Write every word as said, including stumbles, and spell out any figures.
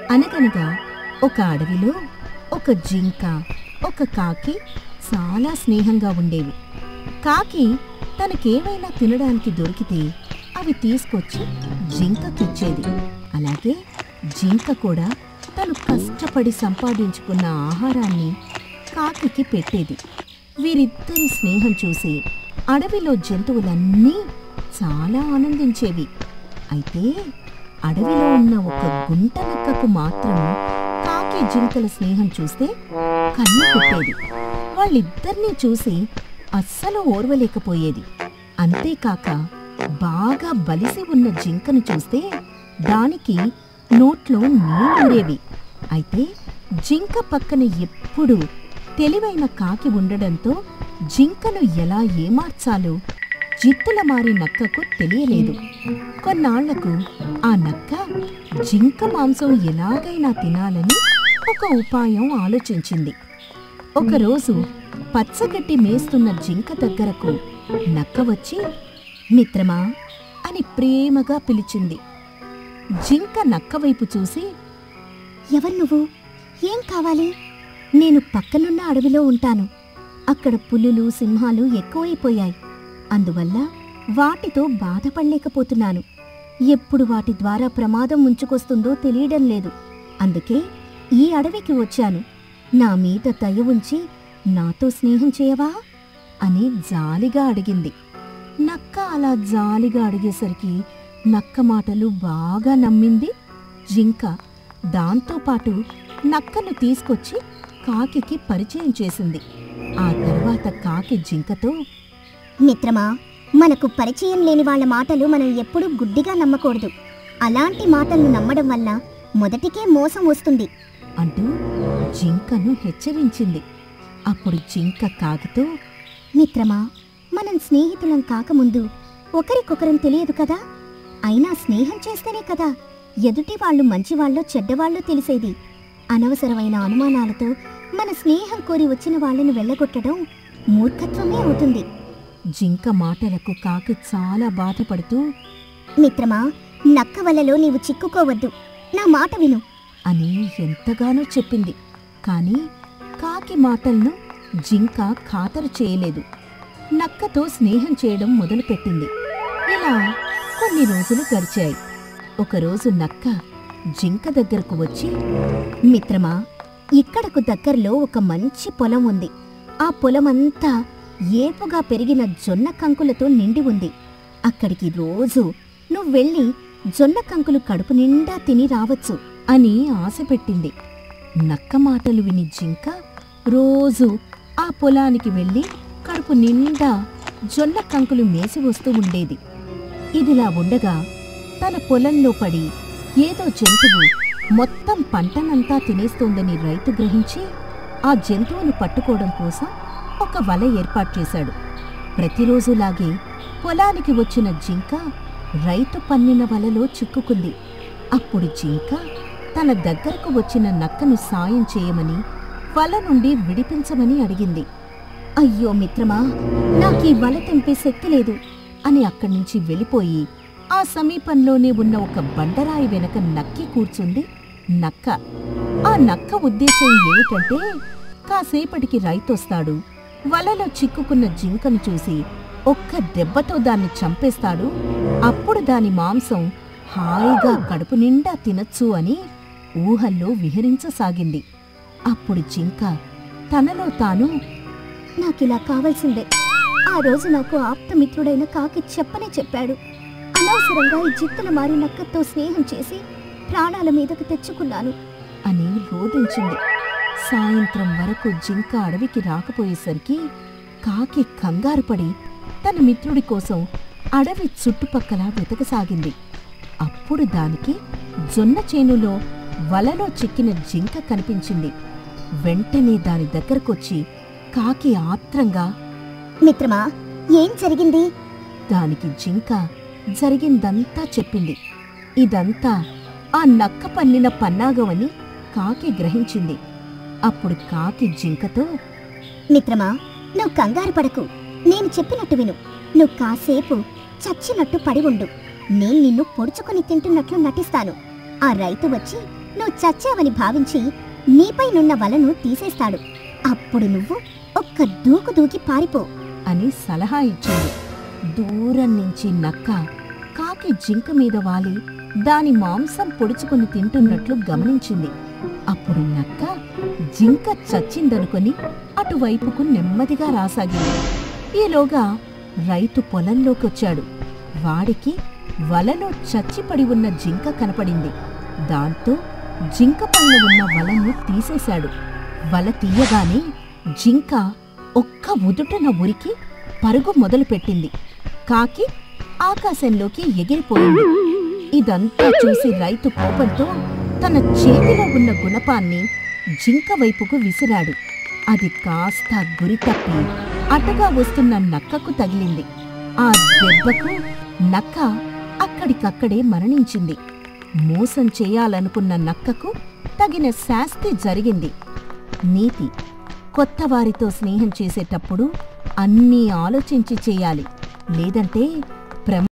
అనగనగా ఒక అడవిలో ఒక జింక, ఒక కాకి చాలా స్నేహంగా ఉండేవి. కాకి తనకేవైనా తినడానికి దొరికితే అవి తీసుకొచ్చి జింకకిచ్చేది. అలాగే జింక కూడా తను కష్టపడి సంపాదించుకున్న ఆహారాన్ని కాకికి పెట్టేది. వీరిద్దరి స్నేహం చూసి అడవిలో జంతువులన్నీ చాలా ఆనందించేవి. అయితే అడవిలో ఉన్న ఒక గుంట నక్కకు మాత్రం కాకి జింకల స్నేహం చూస్తే కన్ను కొట్టేది. వాళ్ళిద్దరినీ చూసి అస్సలు ఓర్వలేకపోయేది. అంతేకాక బాగా బలిసి ఉన్న జింకను చూస్తే దానికి నోట్లో నీళ్ళూరేవి. అయితే జింక పక్కన ఎప్పుడూ తెలివైన కాకి ఉండడంతో జింకను ఎలా ఏమార్చాలో జిత్తుల మారి నక్కకు తెలియలేదు. కొన్నాళ్లకు ఆ నక్క జింక మాంసం ఎలాగైనా తినాలని ఒక ఉపాయం ఆలోచించింది. ఒకరోజు పచ్చగడ్డి మేస్తున్న జింక దగ్గరకు నక్క వచ్చి మిత్రమా అని ప్రేమగా పిలిచింది. జింక నక్క వైపు చూసి, ఎవరు నువ్వు? ఏం కావాలి? నేను పక్కనున్న అడవిలో ఉంటాను. అక్కడ పులులు సింహాలు ఎక్కువైపోయాయి. అందువల్ల వాటితో బాధపడలేకపోతున్నాను. ఎప్పుడు వాటి ద్వారా ప్రమాదం ముంచుకొస్తుందో తెలియడం లేదు. అందుకే ఈ అడవికి వచ్చాను. నా మీద దయ ఉంచి నాతో స్నేహం చేయవా అని జాలిగా అడిగింది. నక్క అలా జాలిగా అడిగేసరికి నక్క మాటలు బాగా నమ్మింది జింక. దాంతోపాటు నక్కను తీసుకొచ్చి కాకికి పరిచయం చేసింది. ఆ తర్వాత కాకి జింకతో, మిత్రమా, మనకు పరిచయం లేని వాళ్ళ మాటలు మనం ఎప్పుడూ గుడ్డిగా నమ్మకూడదు. అలాంటి మాటలను నమ్మడం వల్ల మొదటికే మోసం వస్తుంది అంటూ జింకను హెచ్చరించింది. అప్పుడు జింక కాకితో, మిత్రమా, మనం స్నేహితులం కాకముందు ఒకరికొకరం తెలియదు కదా. అయినా స్నేహం చేస్తేనే కదా ఎదుటి వాళ్ళు మంచివాళ్ళో చెడ్డవాళ్ళో తెలిసేది. అనవసరమైన అనుమానాలతో మన స్నేహం కోరి వచ్చిన వాళ్ళని వెళ్ళగొట్టడం మూర్ఖత్వమే అవుతుంది. జింక మాటలకు కాకి చాలా బాధపడుతూ, మిత్రమా, నక్క వలలో నీవు చిక్కుకోవద్దు, నా మాట విను అని ఎంతగానో చెప్పింది. కాని కాకి మాటలను జింక ఖాతరు చేయలేదు. నక్కతో స్నేహం చేయడం మొదలుపెట్టింది. ఇలా కొన్ని రోజులు గడిచాయి. ఒకరోజు నక్క జింక దగ్గరకు వచ్చి, మిత్రమా, ఇక్కడకు దగ్గరలో ఒక మంచి పొలం ఉంది. ఆ పొలమంతా ఏపుగా పెరిగిన జొన్న కంకులతో నిండి ఉంది. అక్కడికి రోజు నువ్వెళ్ళి జొన్న కంకులు కడుపు నిండా తిని రావచ్చు అని ఆశపెట్టింది. నక్క మాటలు విని జింక రోజు ఆ పొలానికి వెళ్ళి కడుపు నిండా జొన్న కంకులు మేసి వస్తూ ఉండేది. ఇదిలా ఉండగా తన పొలంలో పడి ఏదో జంతువు మొత్తం పంటనంతా తినేస్తోందని రైతు గ్రహించి ఆ జంతువును పట్టుకోవడం కోసం ఒక వల ఏర్పాటు చేశాడు. ప్రతిరోజులాగే పొలానికి వచ్చిన జింక రైతు పన్నిన వలలో చిక్కుకుంది. అప్పుడు జింక తన దగ్గరకు వచ్చిన నక్కను సాయం చేయమని వల నుండి విడిపించమని అడిగింది. అయ్యో మిత్రమా, నాకీ వల తెంపే శక్తి లేదు అని అక్కడి నుంచి వెళ్ళిపోయి ఆ సమీపంలోనే ఉన్న ఒక బండరాయి వెనక నక్కి కూర్చుంది నక్క. ఆ నక్క ఉద్దేశం ఏమిటంటే, కాసేపటికి రైతొస్తాడు, వలలో చిక్కుకున్న జింకను చూసి ఒక్క దెబ్బతో దాన్ని చంపేస్తాడు. అప్పుడు దాని మాంసం హాయిగా కడుపు నిండా తినచ్చు అని ఊహల్లో విహరించసాగింది. అప్పుడు జింక తనలో తాను, నాకిలా కావాల్సిందే. ఆ రోజు నాకు ఆప్తమిత్రుడైన కాకి చెప్పనే చెప్పాడు. అనవసరంగా ఈ జిత్తుల మారి నక్కతో స్నేహం చేసి ప్రాణాల మీదకు తెచ్చుకున్నాను అని రోధించింది. సాయంత్రం వరకు జింక అడవికి రాకపోయేసరికి కాకి కంగారుపడి తన మిత్రుడి కోసం అడవి చుట్టుపక్కల వెతకసాగింది. అప్పుడు దానికి జొన్న చేనులో వలలో చిక్కిన జింక కనిపించింది. వెంటనే దాని దగ్గరకొచ్చి కాకి ఆత్రంగా, మిత్రమా, ఏం జరిగింది? దానికి జింక జరిగిందంతా చెప్పింది. ఇదంతా ఆ నక్క పన్నిన పన్నాగమని కాకి గ్రహించింది. అప్పుడు కాకి జింకతో, మిత్రమా, నువ్వు కంగారు పడకు. నేను చెప్పినట్టు విను. నువ్వు కాసేపు చచ్చినట్టు పడి ఉండు. నేను నిన్ను పొడుచుకొని తింటున్నట్లు నటిస్తాను. ఆ రైతు వచ్చి నువ్వు చచ్చావని భావించి నీపైనున్న వలను తీసేస్తాడు. అప్పుడు నువ్వు ఒక్క దూకు దూకి పారిపో అని సలహా ఇచ్చింది. దూరం నుంచి నక్క కాకి జింక మీద వాలి దాని మాంసం పొడుచుకుని తింటున్నట్లు గమనించింది. అప్పుడు నక్క జింక చచ్చిందనుకొని అటువైపుకు నెమ్మదిగా రాసాగింది. ఈలోగా రైతు పొలంలోకొచ్చాడు. వాడికి వలలో చచ్చిపడి ఉన్న జింక కనపడింది. దాంతో జింక పైన ఉన్న వలను తీసేశాడు. వల తీయగానే జింక ఒక్క ఉదుటన ఉరికి పరుగు మొదలుపెట్టింది. కాకి ఆకాశంలోకి ఎగిరిపోయింది. ఇదంతా చూసి రైతు కోపంతో తన చేతిలో ఉన్న గుణపాన్ని జింక వైపుకు విసిరాడు. అది కాస్త గురి తప్పి అటగా వస్తున్న నక్కకు తగిలింది. ఆ దెబ్బకు నక్క అక్కడికక్కడే మరణించింది. మోసం చేయాలనుకున్న నక్కకు తగిన శాస్తి జరిగింది. నీతి: కొత్తవారితో స్నేహం చేసేటప్పుడు అన్నీ ఆలోచించి చేయాలి, లేదంటే ప్రమాదం